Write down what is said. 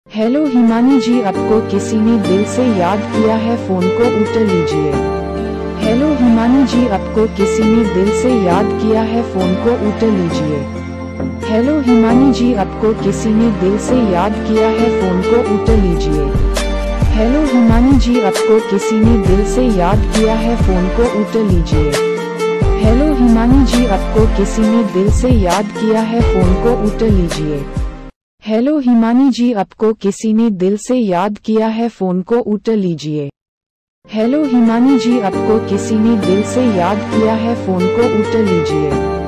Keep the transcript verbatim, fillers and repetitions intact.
Hello Himani जी, आपको किसी ने दिल से याद किया है, फोन को उठा लीजिए। हेलो हिमानी जी, आपको किसी ने दिल से याद किया है, फोन को उठा लीजिए। हेलो हिमानी जी, आपको किसी ने दिल से याद किया है, फोन को उठा लीजिए। हेलो हिमानी जी, आपको किसी ने दिल से याद किया है, फोन को उठा लीजिए। हेलो हिमानी जी, आपको किसी ने दिल से याद किया है, फोन को उठा लीजिए। हेलो हिमानी जी, आपको किसी ने दिल से याद किया है, फोन को उठा लीजिए। हेलो हिमानी जी, आपको किसी ने दिल से याद किया है, फोन को उठा लीजिए।